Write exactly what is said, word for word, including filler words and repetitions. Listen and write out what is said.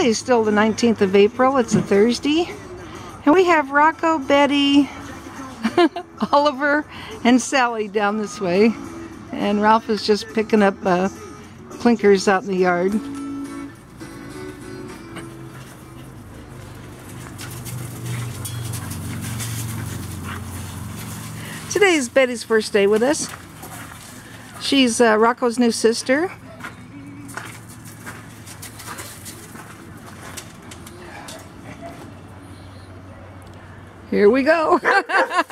Today's still the nineteenth of April. It's a Thursday. And we have Rocco, Betty, Oliver, and Sally down this way. And Ralph is just picking up uh, clinkers out in the yard. Today is Betty's first day with us. She's uh, Rocco's new sister. Here we go.